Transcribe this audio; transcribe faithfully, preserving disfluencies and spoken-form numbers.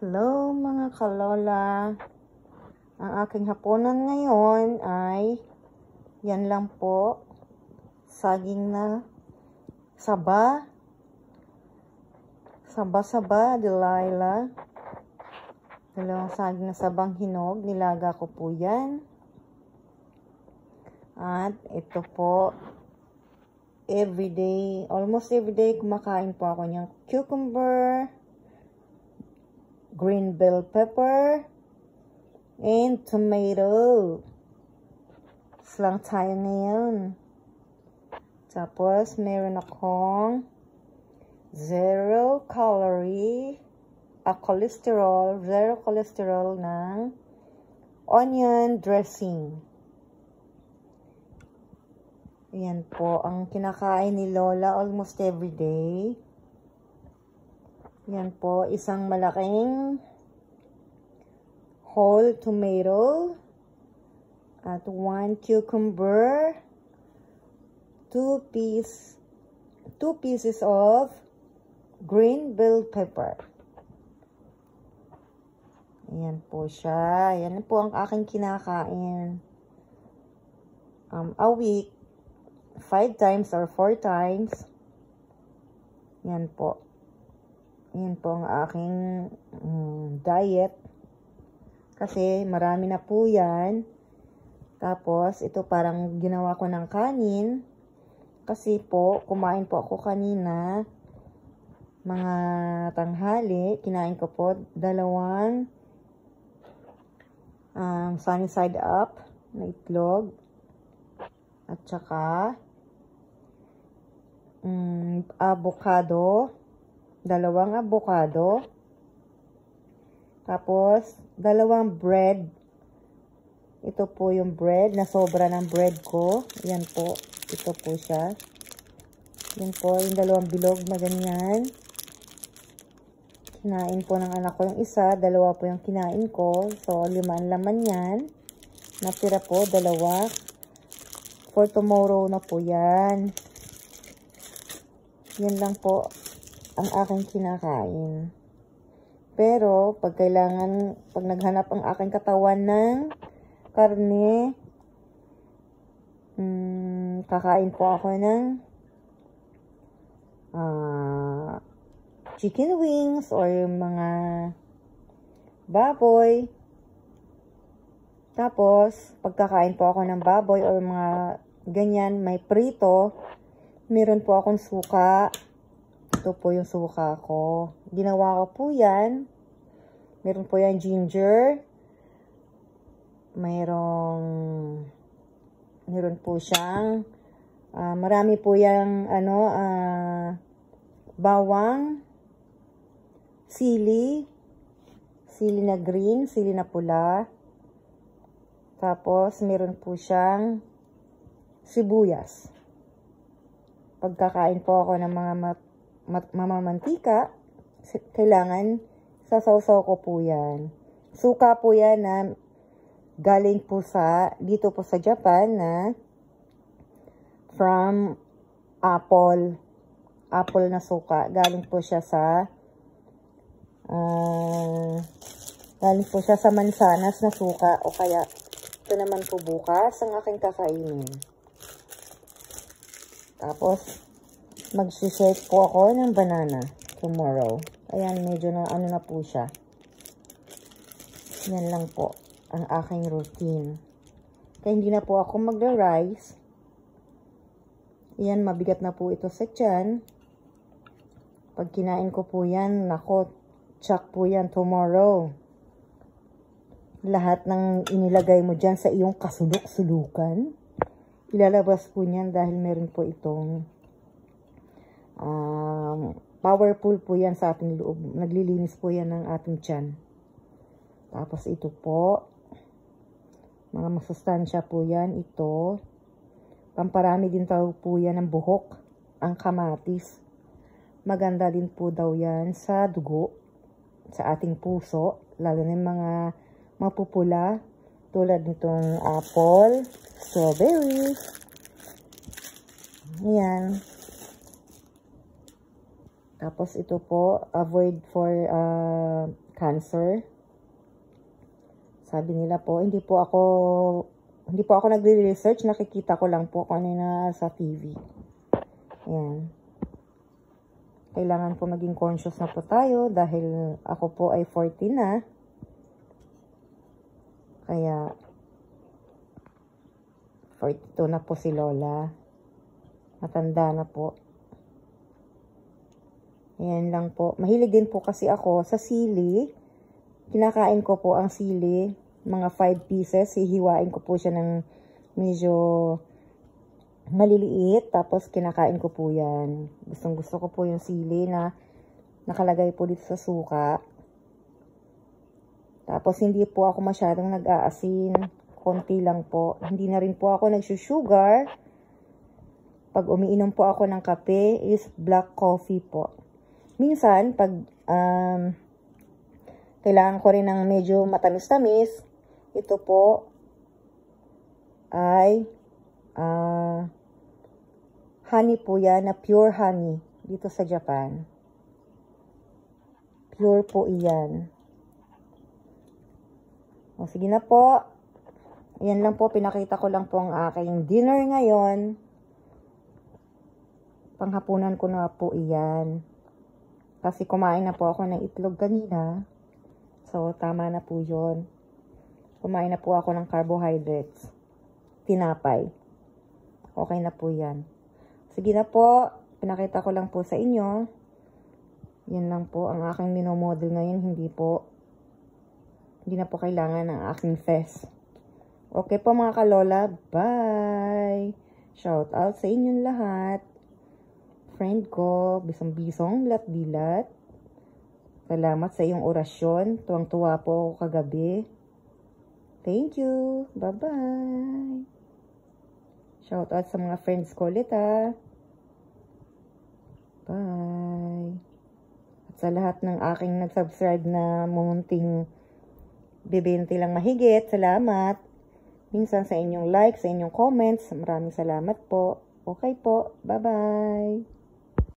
Hello mga kalola. Ang aking hapunan ngayon ay yan lang po. Saging na saba. Saba-saba, Delilah. Dalawang saging na sabang hinog. Nilaga ko po yan. At ito po, everyday, almost everyday kumakain po ako ng cucumber, green bell pepper, and tomato. Slang tayo ngayon. Tapos, meron akong zero calorie, a cholesterol, zero cholesterol ng onion dressing. Ayan po, ang kinakain ni Lola almost every day. Yan po, isang malaking whole tomato at one cucumber, two piece, two pieces of green bell pepper. Ayan po siya. Yan po ang aking kinakain. Um, a week, five times or four times. Yan po. Yan po ang aking um, diet. Kasi marami na po yan. Tapos, ito parang ginawa ko ng kanin. Kasi po, kumain po ako kanina. Mga tanghali. Kinain ko po dalawang um, sunny side up na itlog. At saka um, avocado. Dalawang avocado. Tapos, dalawang bread. Ito po yung bread. Na sobra ng bread ko. Yan po. Ito po siya. Yan po. Yung dalawang bilog na ganyan. Kinain po ng anak ko yung isa. Dalawa po yung kinain ko. So, lima ang laman yan. Natira po, dalawa. For tomorrow na po yan. Yan lang po ang aking kinakain. Pero, pag kailangan, pag naghanap ang aking katawan ng karne, hmm, kakain po ako ng uh, chicken wings or mga baboy. Tapos, pagkakain po ako ng baboy or mga ganyan, may prito, meron po akong suka. Ito po yung suka ko. Ginawa ko po yan. Meron po yan ginger. Mayroong, meron po siyang, uh, marami po yung, ano, uh, bawang, sili, sili na green, sili na pula. Tapos, meron po siyang sibuyas. Pagkakain po ako ng mga mat Mat mamamantika, kailangan sasawsaw ko po yan. Suka po yan na galing po sa, dito po sa Japan na from apple. Apple na suka. Galing po siya sa, uh, galing po siya sa mansanas na suka. O kaya, ito naman po bukas ang aking kakainin. Tapos, mag-shake po ako ng banana tomorrow. Ayan, medyo na ano na po siya. Yan lang po ang aking routine. Kaya hindi na po ako magla-rice. Yan, mabigat na po ito sa tiyan. Pag kinain ko po yan, nako, tsak po yan tomorrow. Lahat ng inilagay mo dyan sa iyong kasulok-sulukan, ilalabas po niyan dahil meron po itong Um, powerful po yan sa ating loob. Naglilinis po yan ng ating tiyan. Tapos ito po, mga masustansya po yan. Ito, pamparami din daw po yan ng buhok, ang kamatis. Maganda din po daw yan sa dugo, sa ating puso, lalo na yung mga mapupula, tulad nitong apple, strawberry. Ayan. Tapos ito po, avoid for uh, cancer. Sabi nila po, hindi po ako, hindi po ako nagre-research, nakikita ko lang po kung ano na sa T V. Ayan. Kailangan po maging conscious na po tayo dahil ako po ay forty na. Kaya, forty-two na po si Lola. Matanda na po. Ayan lang po. Mahilig din po kasi ako sa sili. Kinakain ko po ang sili. Mga five pieces. Hihiwain ko po siya ng medyo maliliit. Tapos kinakain ko po yan. Gustong gusto ko po yung sili na nakalagay po dito sa suka. Tapos hindi po ako masyadong nag-aasin. Konti lang po. Hindi na rin po ako nagsusugar. Pag umiinom po ako ng kape is black coffee po. Minsan, pag um, kailangan ko rin ng medyo matamis-tamis, ito po ay uh, honey po yan, na pure honey dito sa Japan. Pure po iyan. O, sige na po. Ayan lang po, pinakita ko lang po ang aking dinner ngayon. Panghapunan ko na po iyan. Kasi kumain na po ako ng itlog kanina. So, tama na po yun. Kumain na po ako ng carbohydrates. Tinapay. Okay na po yan. Sige na po. Pinakita ko lang po sa inyo. Yan lang po ang aking minomodel ngayon. Hindi po, hindi na po kailangan ng aking fest. Okay po mga kalola. Bye! Shout out sa inyong lahat. Friend ko, bisong-bisong, lat-dilat. Salamat sa iyong orasyon. Tuwang-tuwa po ako kagabi. Thank you. Bye-bye. Shout out sa mga friends ko ulit ha. Bye. At sa lahat ng aking nag-subscribe na munting bibente lang mahigit, salamat. Minsan sa inyong like, sa inyong comments, maraming salamat po. Okay po. Bye-bye.